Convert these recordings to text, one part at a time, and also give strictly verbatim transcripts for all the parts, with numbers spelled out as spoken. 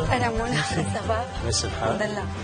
رمونا سبا ماشي الحال؟ الحمد لله.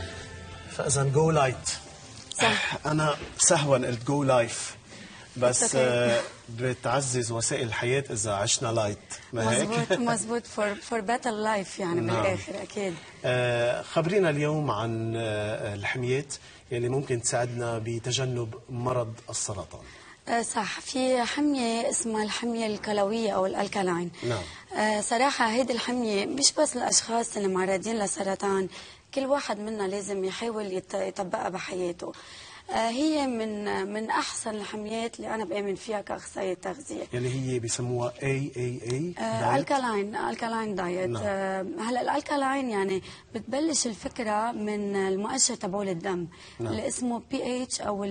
فاذا جو لايت. صح. انا سهوا قلت جو لايف، بس okay. آه بتعزز وسائل الحياه اذا عشنا لايت، ما هيك؟ مزبوط مزبوط فور فور بيتر لايف يعني. نعم. بالاخر اكيد. آه خبرينا اليوم عن آه الحميات يلي ممكن تساعدنا بتجنب مرض السرطان. آه صح، في حمية اسمها الحمية الكلوية أو الألكالاين. نعم. آه صراحة هيدي الحمية مش بس الأشخاص اللي معرضين لسرطان، كل واحد منا لازم يحاول يطبقها بحياته. آه هي من من أحسن الحميات اللي أنا بآمن فيها كأخصائية تغذية. يلي هي بيسموها إيه إيه إيه آه الكالاين الكالاين دايت. نعم. آه هلا الالكالاين يعني بتبلش الفكرة من المؤشر تبعول الدم. نعم. اللي اسمه بي اتش أو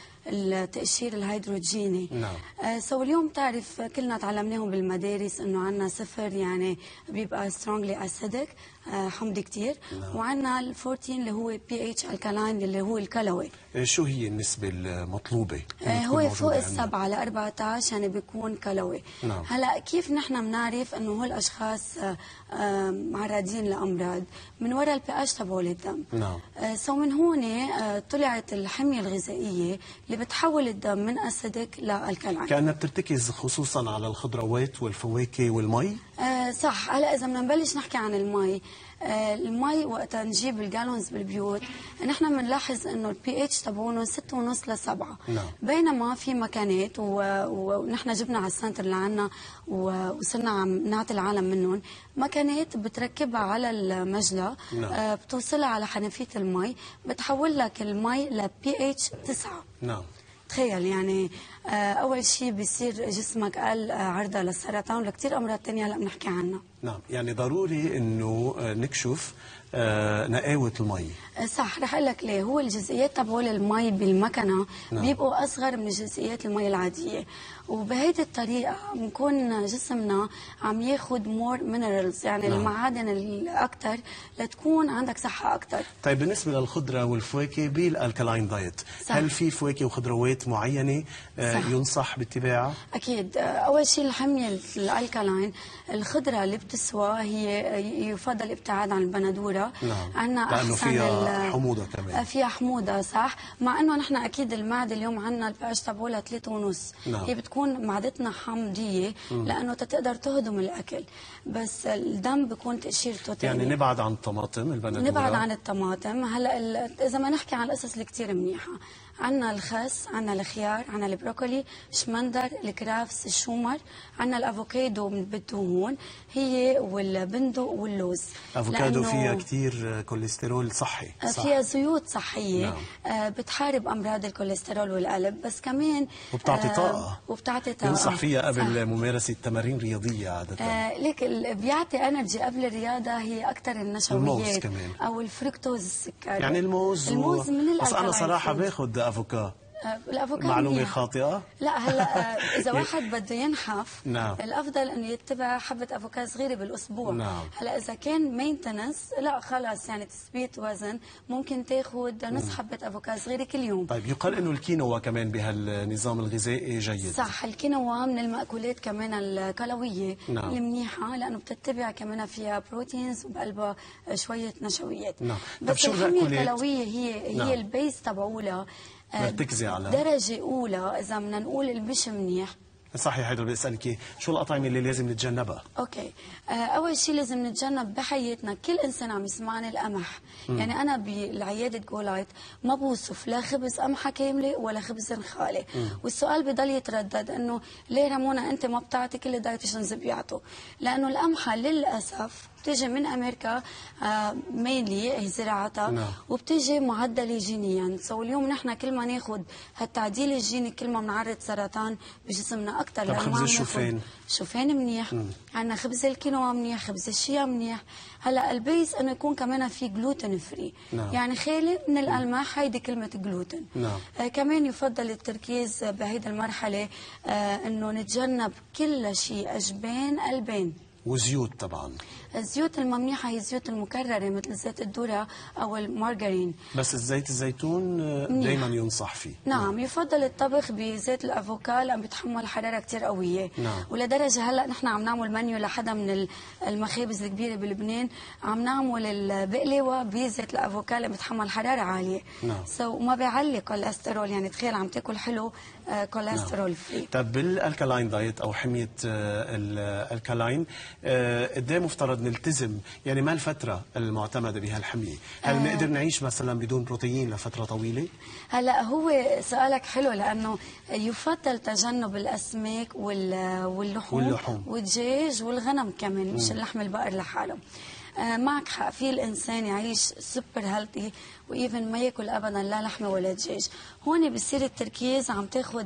التأشير الهيدروجيني. نعم. آه سو اليوم تعرف كلنا تعلمناهم بالمدارس انه عندنا صفر يعني بيبقى سترونجلي اسيدك، آه حمضي كثير. نعم. وعندنا الفورتين اللي هو بي اتش الكالاين اللي هو الكلوي. شو هي النسبة المطلوبة؟ آه هو فوق السبعة ل أربعة عشر يعني بيكون كلوي. نعم. هلا كيف نحن بنعرف انه هول الاشخاص آه آه معرضين لامراض؟ من وراء البي اتش تبعول الدم. نعم. آه سو من هون آه طلعت الحمية الغذائية اللي بتحول الدم من اسيدك لالكالاين. كأنها بترتكز خصوصا على الخضروات والفواكه والمي؟ آه صح. هلا اذا بدنا نبلش نحكي عن المي، آه المي وقتها نجيب الجالونز بالبيوت نحن بنلاحظ انه البي اتش تبعونه ستة ونص لسبعة. نعم. بينما في مكانات ونحن جبنا على السنتر اللي عنا وصرنا عم نعطي العالم منهم مكانات بتركبها على المجلى. نعم. آه بتوصلها على حنفيه المي بتحول لك المي لبي اتش تسعة. نعم. تخيل يعني آه اول شيء بيصير جسمك اقل آه عرضه للسرطان ولكثير امراض ثانيه هلا بنحكي عنها. نعم، يعني ضروري انه نكشف آه نقاوه المي. آه صح، رح اقول لك ليه. هو الجزئيات تبعول المي بالمكنه نعم. بيبقوا اصغر من جزئيات المي العاديه، وبهيدي الطريقه بنكون جسمنا عم ياخذ مور مينرالز يعني نعم. المعادن الاكثر لتكون عندك صحه اكثر. طيب بالنسبه للخضره والفواكه بالالكالاين دايت، صح. هل في فواكه وخضروات معينه آه ينصح باتباعها؟ اكيد. اول شيء الحميه الالكالاين، الخضره اللي بتسوى هي يفضل الابتعاد عن البندوره. نعم. عندنا لانه احسن فيها حموضه كمان. فيها حموضه صح، مع انه نحن اكيد المعده اليوم عندنا البي اتش تبعولها ثلاثة ونص. نعم. هي بتكون معدتنا حمضيه م. لانه تقدر تهضم الاكل، بس الدم بيكون تقشيرته ثاني. يعني نبعد عن الطماطم البندوره. نبعد عن الطماطم. هلا اذا ما نحكي عن القصص اللي كثير منيحه، عندنا الخس، عندنا الخيار، عندنا البروكولي، شمندر، الكرافس، الشومر، عندنا الافوكادو بالدهون هي والبندق واللوز. افوكادو فيها كثير كوليسترول صحي. صح. فيها زيوت صحيه. نعم. آه بتحارب امراض الكوليسترول والقلب، بس كمان وبتعطي آه طاقه. وبتعطي طاقه. ينصح فيها قبل صح. ممارسه تمارين رياضيه عاده. آه ليك بيعطي انرجي قبل الرياضه هي اكثر النشويات. الموز كمان. او الفركتوز السكر. يعني الموز الموز و... من الألكالاين. بس انا صراحه باخذ افوكا. الافوكادو معلومه منيح. خاطئه؟ لا هلا اذا واحد بده ينحف نعم. الافضل انه يتبع حبه افوكادو صغيره بالاسبوع. نعم. هلا اذا كان مينتنس لا خلص يعني تثبيت وزن ممكن تاخذ نص حبه افوكادو صغيره كل يوم. طيب يقال انه الكينوا كمان بهالنظام الغذائي جيد. صح، الكينوا من المأكولات كمان الكلويه. نعم. المنيحه لانه بتتبع كمان فيها بروتينز وبقلبها شويه نشويات. نعم. بس الحميه الكلويه هي هي نعم. البيس تبعولها مرتكزة على درجة أولى. إذا بدنا نقول اللي مش منيح. صحيح. هيدا بدي اسالك شو الاطعمه اللي لازم نتجنبها؟ اوكي. آه اول شيء لازم نتجنب بحياتنا كل انسان عم يسمعني القمح. مم. يعني انا بالعياده جو لايت ما بوصف لا خبز قمحه كامله ولا خبز نخاله. والسؤال بضل يتردد انه ليه رمونا انت ما بتعطي كل الدايتيشنز بيعطوا؟ لانه القمحه للاسف بتيجي من امريكا آه مينلي زراعتها. نعم. وبتيجي معدله جينيا. سو اليوم نحن كل ما ناخذ هالتعديل الجيني كل ما بنعرض سرطان بجسمنا اكثر. طب خبز الشوفان؟ شوفان منيح. عندنا خبز الكينوا منيح، خبز الشيا منيح. هلا البيس انه يكون كمان في جلوتين فري. نعم. يعني خالي من القمح. هيدي كلمه جلوتين. نعم. آه كمان يفضل التركيز بهيدي المرحله آه انه نتجنب كل شيء اجبان البان. وزيوت طبعا. الزيوت الممنوحة هي الزيوت المكررة مثل زيت الذرة أو المارغرين. بس الزيت الزيتون دائما ينصح فيه. نعم، يفضل الطبخ بزيت الافوكا لأنه بيتحمل حرارة كتير قوية. نعم. ولدرجة هلا نحن عم نعمل منيو لحدا من المخابز الكبيرة بلبنان، عم نعمل البقلاوة بزيت الافوكا اللي بيتحمل حرارة عالية. نعم. سو وما بيعلي كوليسترول، يعني تخيل عم تاكل حلو آه كوليسترول نعم. فري. طب بالالكالاين دايت او حمية آه الالكالاين آه قد ايه مفترض نلتزم، يعني ما الفترة المعتمدة بهالحمية؟ هل آه نقدر نعيش مثلا بدون بروتين لفترة طويلة؟ هلا هو سؤالك حلو، لانه يفضل تجنب الاسماك واللحوم, واللحوم والدجاج والغنم كمان، مش اللحم البقر لحاله. آه معك حق، في الانسان يعيش سوبر هيلثي وايفن ما ياكل ابدا لا لحمه ولا دجاج. هون بصير التركيز عم تاخذ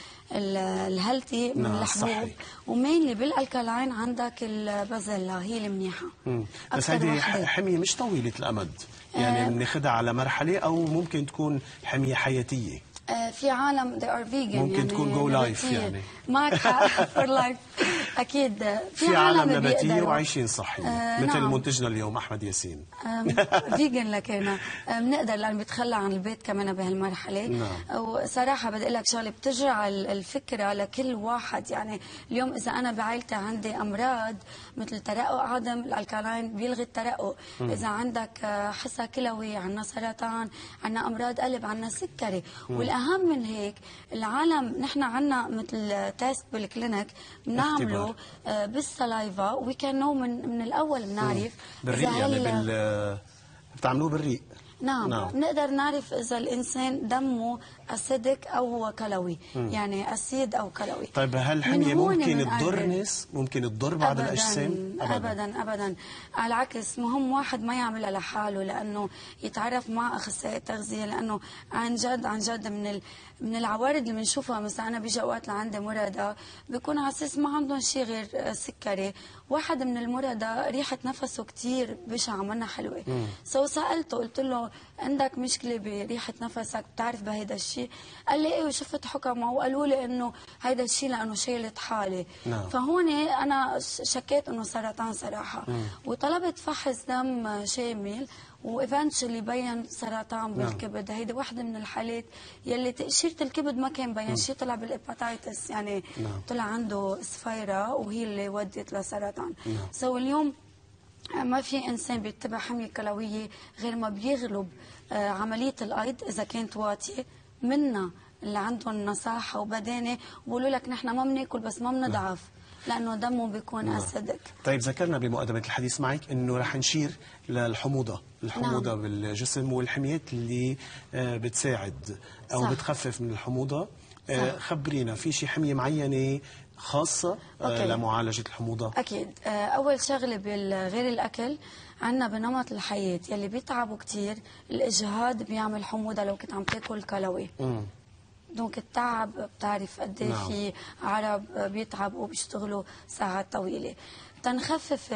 الهيلثي من نعم الحبوب، ومينلي بالالكالاين عندك البازيلا هي المنيحه. بس هذه حميه مش طويله الامد، يعني بناخذها على مرحله او ممكن تكون حميه حياتيه. آه في عالم they are vegan، ممكن يعني تكون جو لايف، يعني معك حق فور لايف اكيد. في, في عالم عالم نباتيه وعايشين صحي. آه مثل نعم. منتجنا اليوم احمد ياسين فيجن لكنا بنقدر، لانه بيتخلى عن البيت كمان بهالمرحله. نعم. وصراحه بدي اقول لك شغله بترجع الفكره لكل واحد. يعني اليوم اذا انا بعائلتي عندي امراض مثل ترقق عظم، الالكالاين بيلغي الترقق. م. اذا عندك حصى كلوي، عندنا سرطان، عندنا امراض قلب، عندنا سكري. م. والاهم من هيك العالم نحن عندنا مثل تيست بالكلينيك بنعمله بالسلايفا، وي كان نو من من الاول بنعرف بالريق، يعني بال بتعملوه بالريق. نعم. نعم بنقدر نعرف اذا الانسان دمه اسيدك او كلوي. مم. يعني اسيد او كلوي. طيب هالحميه ممكن تضر ناس، ممكن تضر بعض أبداً الاجسام؟ ابدا ابدا ابدا على العكس، مهم واحد ما يعملها لحاله، لانه يتعرف مع اخصائي التغذيه، لانه عن جد عن جد من ال... من العوارض اللي بنشوفها. مثلا انا بيجي اوقات لعندي مرضى بيكون على اساس ما عندهم شيء غير سكري. واحد من المرضى ريحه نفسه كثير بشعه منا حلوه. سو سالته قلت له عندك مشكله بريحه نفسك، بتعرف بهيدا الشيء؟ قال لي ايه، وشفت حكمه وقالوا لي انه هيدا الشيء لانه شايلت حالي. نعم. فهون انا شكيت انه سرطان صراحه. مم. وطلبت فحص دم شامل، وايفنتشلي بين سرطان بالكبد. هيدي وحده من الحالات يلي تأشيرة الكبد ما كان بين شيء، طلع بالهيباتيتس، يعني نعم. طلع عنده صفيرة وهي اللي ودت لسرطان. نعم. سو اليوم ما في انسان بيتبع حميه كلويه غير ما بيغلب آه عمليه الايض اذا كانت واطيه. منا اللي عندهم نصاحه وبدانه بقولوا لك نحن ما بناكل بس ما بنضعف، لانه دمه بيكون نعم. اسيدك. طيب ذكرنا بمقدمه الحديث معك انه رح نشير للحموضه، الحموضه نعم. بالجسم والحميات اللي بتساعد او صح. بتخفف من الحموضه. صح. خبرينا في شيء حميه معينه خاصة أوكي. لمعالجة الحموضة؟ أكيد. أول شغلة غير الأكل، عندنا بنمط الحياة يلي بيتعبوا كتير، الإجهاد بيعمل حموضة لو كنت عم تاكل كلوي. مم. دونك التعب بتعرف قد ايه نعم. في عرب بيتعبوا وبيشتغلوا ساعات طويلة. تنخفف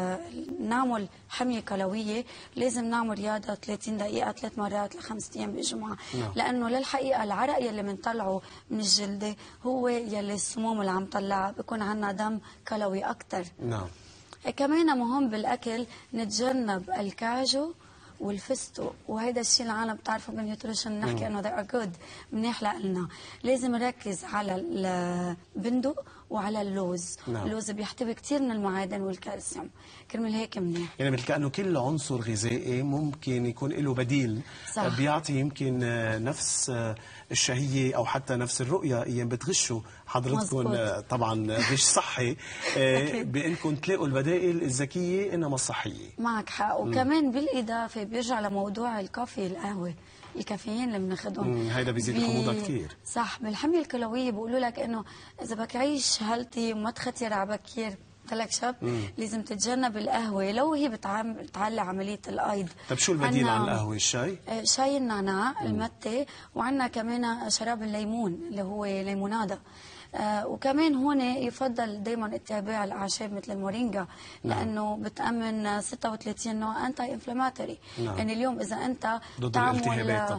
نعمل حمية كلوية لازم نعمل رياضة ثلاثين دقيقة ثلاث مرات لخمس أيام بالجمعة. نعم. لأنه للحقيقة العرق يلي بنطلعه من الجلدة هو يلي السموم اللي عم طلعها، بيكون عندنا دم كلوي أكثر. نعم. كمان مهم بالأكل نتجنب الكاجو والفستق، وهذا الشيء العالم بتعرفه بالنيوتريشن نحكي انه they are good، منيح لنا. لازم نركز على البندق وعلى اللوز. نعم. اللوز بيحتوي كثير من المعادن والكالسيوم، كرمال هيك منيح. يعني مثل كأنه كل عنصر غذائي ممكن يكون له بديل. صح. بيعطي يمكن نفس الشهية او حتى نفس الرؤية ايام بتغشوا حضرتكم طبعا غش صحي بانكم تلاقوا البدائل الذكية انما الصحية. معك حق. وكمان بالاضافة بيرجع لموضوع الكافي القهوة، الكافيين اللي بناخذهم هيدا بيزيد الحموضه كثير. صح. بالحميه الكلويه بيقولوا لك انه اذا بدك تعيش هيلثي وما تختير على بكير لك شب مم. لازم تتجنب القهوه لو هي بتعلي عمليه الايض. طيب شو البديل عن القهوه؟ الشاي؟ شاي النعناع، المتة، وعندنا كمان شراب الليمون اللي هو ليمونادا. آه وكمان هون يفضل دائما اتباع الاعشاب مثل المورينجا. نعم. لانه بتامن ستة وثلاثين نوع انتي انفلاماتوري. نعم. يعني اليوم اذا انت ضد الالتهابات طبعا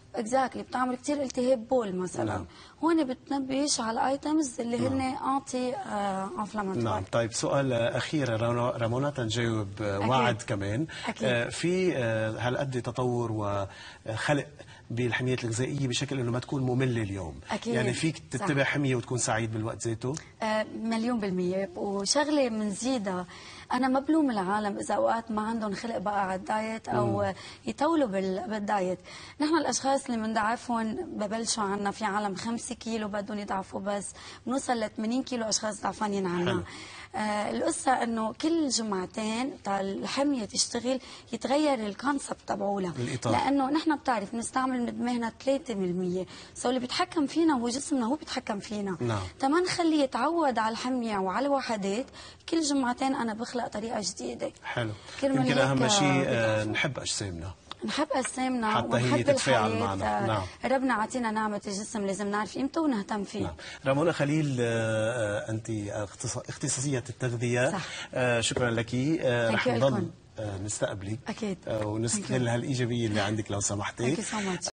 اكزاكتلي بتعمل كثير التهاب بول مثلا. نعم. هون بتنبهش على الايتمز اللي هن انتي انفلاماتوري. نعم. طيب سؤال اخير، رامونا تنجاوب وعد كمان. أكيد. آه في آه هالقد تطور وخلق بالحمية الغذائية بشكل انه ما تكون مملة اليوم. أكيد. يعني فيك تتبع حمية وتكون سعيد بالوقت ذاته؟ آه مليون بالمية. وشغلة منزيدها، أنا ما بلوم العالم إذا أوقات ما عندهم خلق بقى على الدايت أو مم. يطولوا بالدايت. نحن الأشخاص اللي بنضعفهم ببلشوا عنا في عالم خمسة كيلو بدهم يضعفوا، بس بنوصل ل ثمانين كيلو أشخاص ضعفانين عنا. آه القصة انه كل جمعتين تا الحمية تشتغل يتغير الكونسبت تبعولها، لانه نحن بتعرف بنستعمل من دماغنا ثلاثة بالمية، سو اللي بيتحكم فينا هو جسمنا، هو بيتحكم فينا. نعم. تما نخليه يتعود على الحمية وعلى الوحدات، كل جمعتين انا بخلق طريقة جديدة. حلو. يمكن اهم شيء آه نحب اجسامنا، نحب اجسامنا حتى هي تتفاعل معنا. نعم. ربنا عطينا نعمة الجسم، لازم نعرف قيمته ونهتم فيه. نعم. رامونا خليل، انت اختصاصية التغذية. صح. شكرا لك. رح نضل نستقبلك اكيد ونستغل هالايجابيه اللي عندك لو سمحتي.